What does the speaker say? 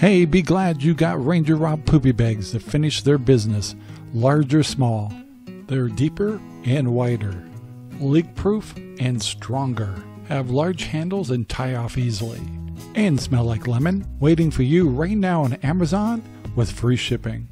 Hey, be glad you got RangerRob Poopy Bags to finish their business, large or small. They're deeper and wider, leak-proof and stronger, have large handles and tie off easily, and smell like lemon, waiting for you right now on Amazon with free shipping.